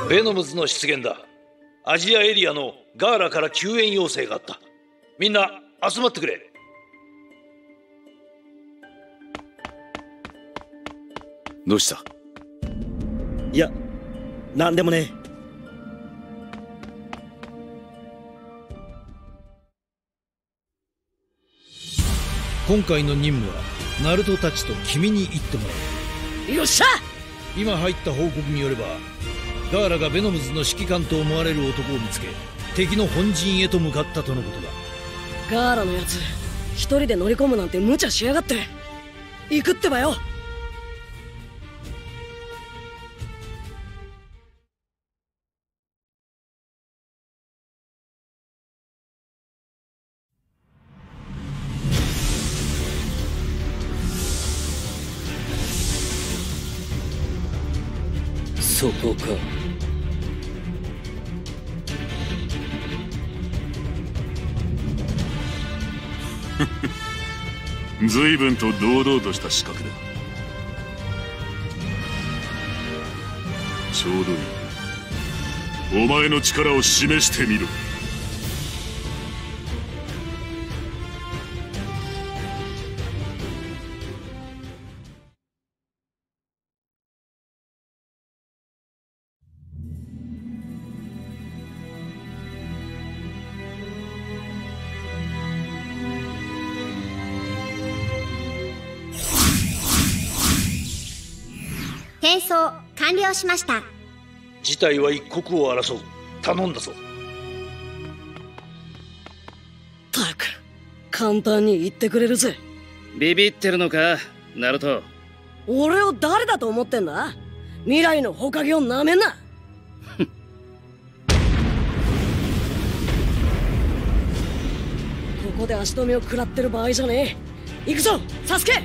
ベノムズの出現だ。アジアエリアのガーラから救援要請があった。みんな集まってくれ。 どうした？ いや、なんでもね。 今回の任務はナルトたちと君に行ってもらう。 よっしゃ。 今入った報告によれば、ガーラがベノムズの指揮官と思われる男を見つけ、敵の本陣へと向かったとのことだ。 ガーラのやつ一人で乗り込むなんて無茶しやがって。行くってばよ。 そこか。 随分と堂々とした資格だ。ちょうどいい。お前の力を示してみろ。 転送完了しました。 事態は一刻を争う。頼んだぞ。 たく簡単に言ってくれるぜ。 ビビってるのかナルト。 俺を誰だと思ってんだ。未来の火影をなめんな。ここで足止めを食らってる場合じゃねえ。行くぞサスケ。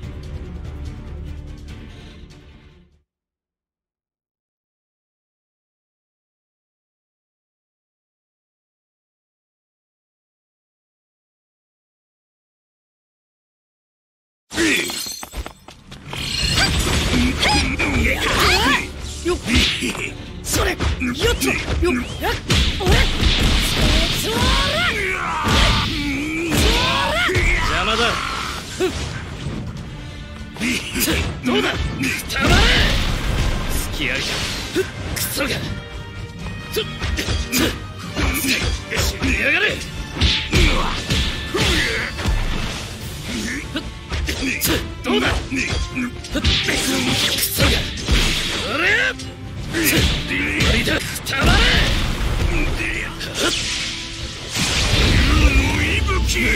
それよっとよっ俺邪魔だ。どうだたまれ。隙ありクソが死にやがれ。どうだクソがあれ無理だたまれ。息吹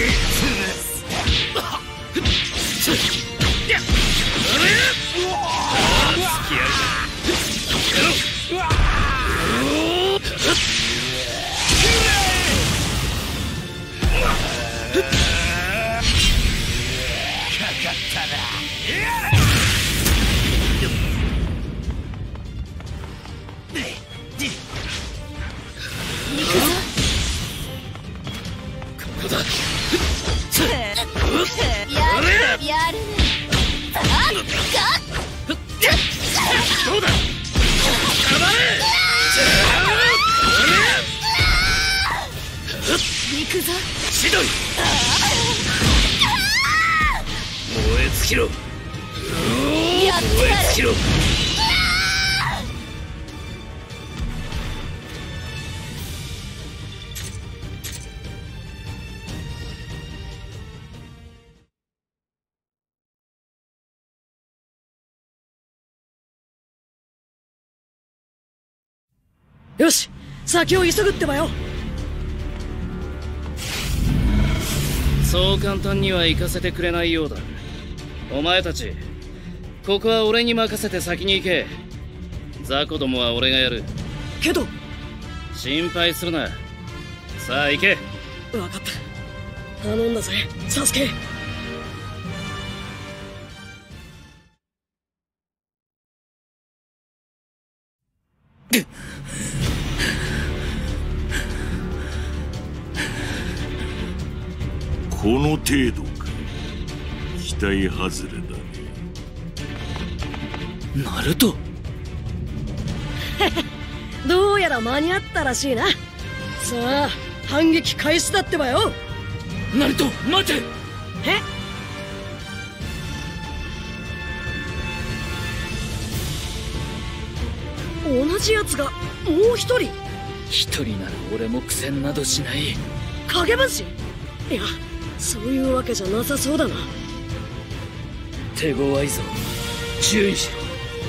やるね。 どうだたまれ。 行くぞしどい。燃え尽きろ。 やってやる。 燃え尽きろ。 よし先を急ぐってばよ。 そう簡単には行かせてくれないようだ。お前たちここは俺に任せて先に行け。雑魚どもは俺がやる。 けど心配するな。さあ行け。 分かった。頼んだぜサスケ。 この程度か。期待外れだね。 ナルトうやら間に合ったらしいな。さあ反撃開始だってばよ。 ナルト待て。 同じやつがもう一人。 一人なら俺も苦戦などしない。 影分身？いや、そういうわけじゃなさそうだな。 手強いぞ、注意しろ。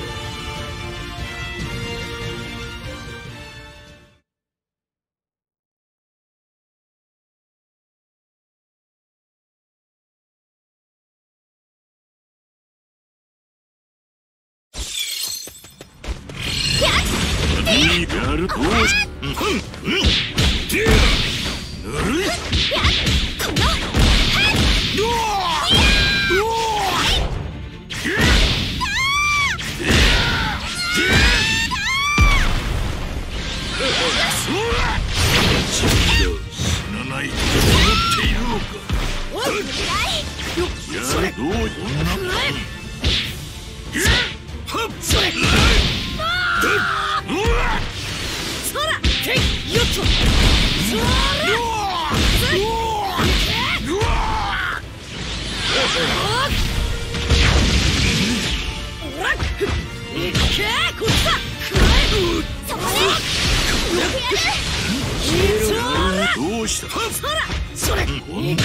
やるとどうした？それ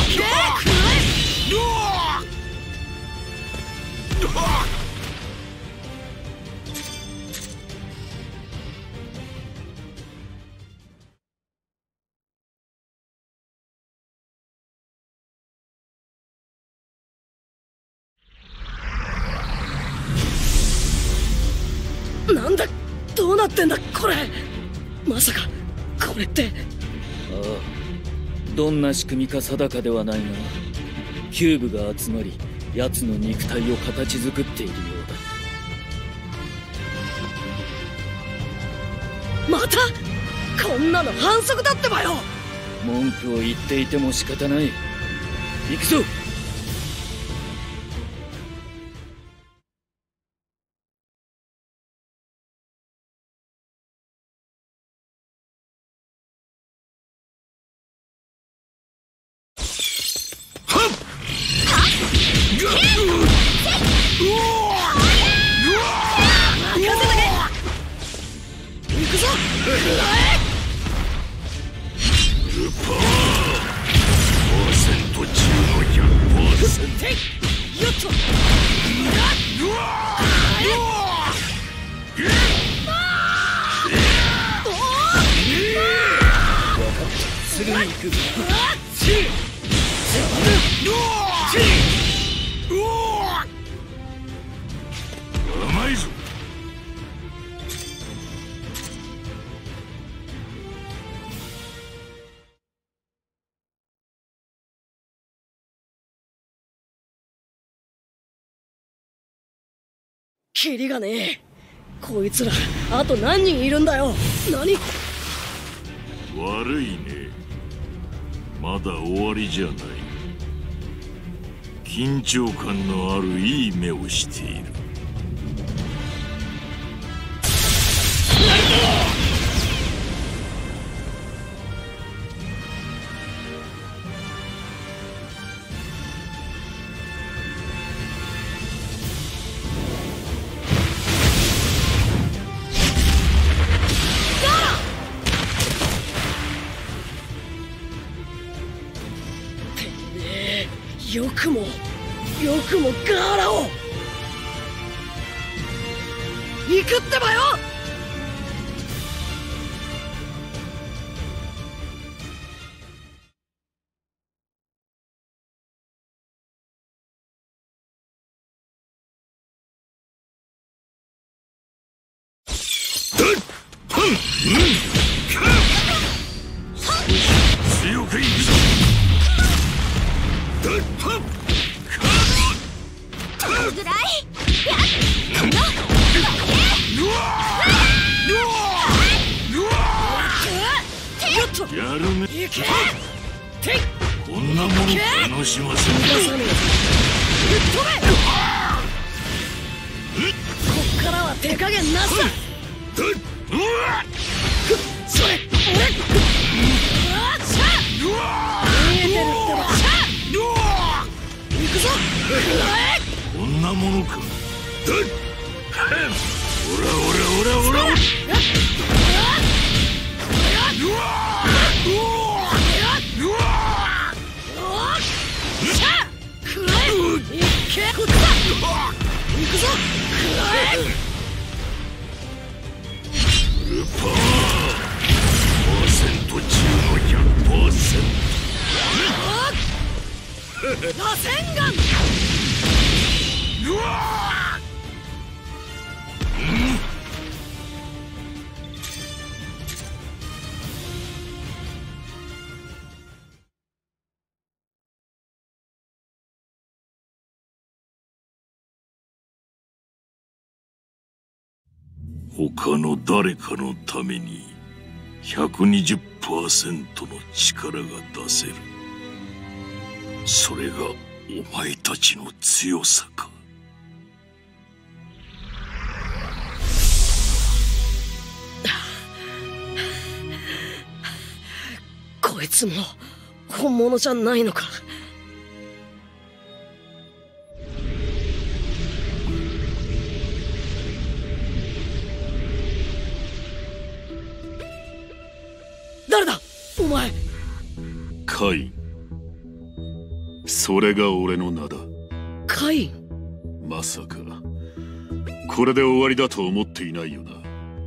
なんだ、どうなってんだこれ。まさかこれって。 ああ、どんな仕組みか定かではないが、キューブが集まり奴の肉体を形作っているようだ。またこんなの反則だってばよ。 文句を言っていても仕方ない。行くぞ。 甘いぞ。 キリがねえ。こいつらあと何人いるんだよ。何？ 悪いね。まだ終わりじゃない。緊張感のあるいい目をしている。 よくもガーラを。行くってばよ。 強くいくぞ。 ぐらいやるね。こんなもの楽しません。 こっからは手加減なしだ。 それ俺見えてるってば行くぞ。 こんなものか。おらおらおらおら。ルパー%中の 100%。 螺旋丸。 他の誰かのために 120% の力が出せる。それがお前たちの強さか。 こいつも本物じゃないのか。誰だお前。 カイン。それが俺の名だ。 カイン。 まさかこれで終わりだと思っていないよな。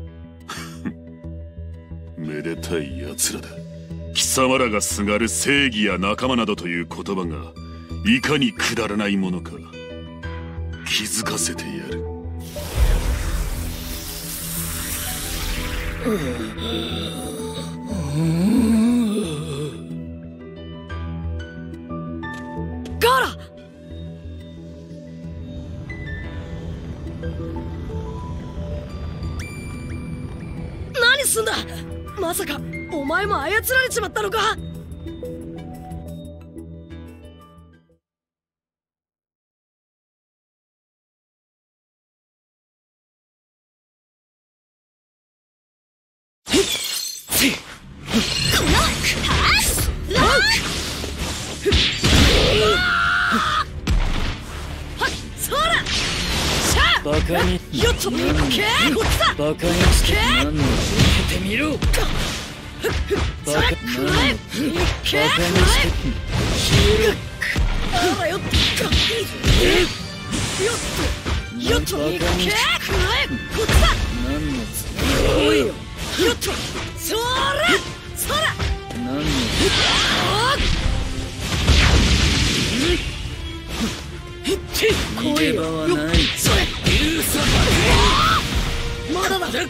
めでたい奴らだ。貴様らがすがる正義や仲間などという言葉がいかにくだらないものか気づかせてやる。 ガーラ。何すんだ。まさかお前も操られちまったのか。 バカによっとけーこっちだ。 バカにして何を受けてみろ。バカにしてあらよっとよっとけーこっちだ。 何のつもり。 おいよよっとそら何の逃げ場はない。 それまだだ。どうだ。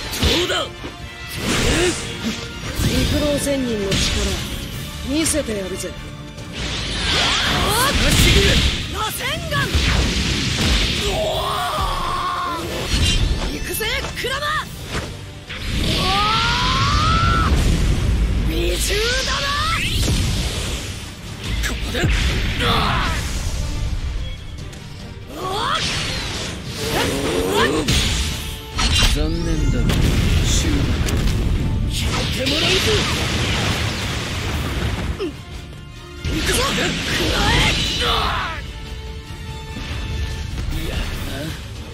陸老仙人の力見せてやるぜ。螺旋丸。行くぜクラマ。美獣だな。ここで残念だが終幕聞いてもらうぞ。 行くぞ。 いやな。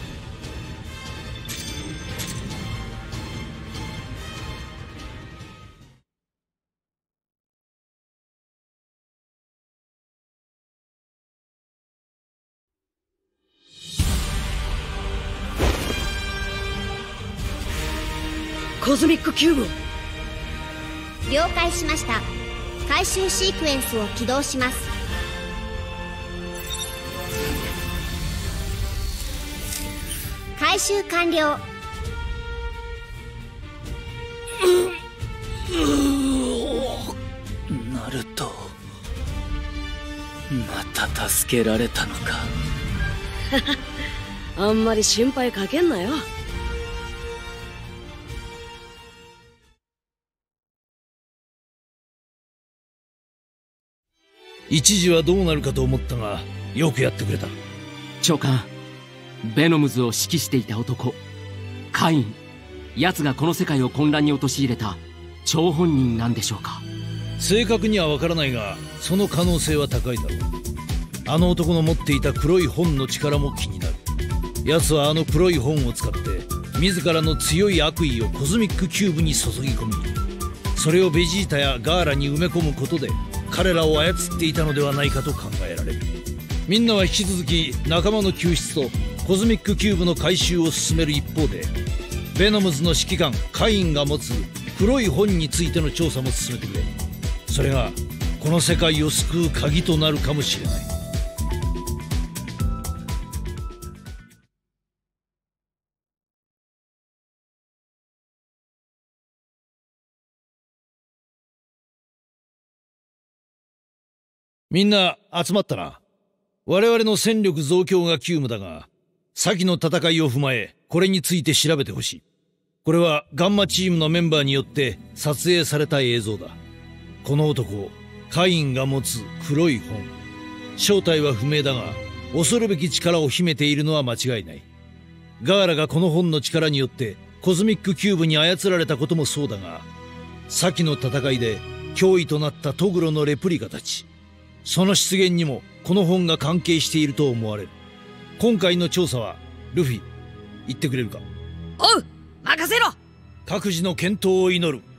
コズミックキューブを。 了解しました。回収シークエンスを起動します。回収完了。 ナルト、また助けられたのか。 あんまり心配かけんなよ。 一時はどうなるかと思ったがよくやってくれた。 長官、ベノムズを指揮していた男カイン。奴がこの世界を混乱に陥れた張本人なんでしょうか？ 正確にはわからないが、その可能性は高いだろう。あの男の持っていた黒い本の力も気になる。奴はあの黒い本を使って自らの強い悪意をコズミックキューブに注ぎ込み、それをベジータやガーラに埋め込むことで彼らを操っていたのではないかと考えられる。みんなは引き続き仲間の救出とコズミックキューブの回収を進める一方で、ベノムズの指揮官カインが持つ黒い本についての調査も進めてくれ。それがこの世界を救う鍵となるかもしれない。みんな集まったな。我々の戦力増強が急務だが、先の戦いを踏まえこれについて調べてほしい。これはガンマチームのメンバーによって撮影された映像だ。この男カインが持つ黒い本、正体は不明だが恐るべき力を秘めているのは間違いない。ガーラがこの本の力によってコズミックキューブに操られたこともそうだが、先の戦いで脅威となったトグロのレプリカたち、その出現にもこの本が関係していると思われる。今回の調査はルフィ、言ってくれるか？ おう、任せろ。 各自の健闘を祈る。